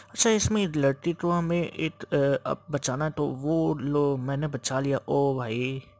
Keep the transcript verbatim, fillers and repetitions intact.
अच्छा, इसमें लड़ती तो हमें एक अ, अब बचाना है, तो वो लो मैंने बचा लिया। ओ भाई,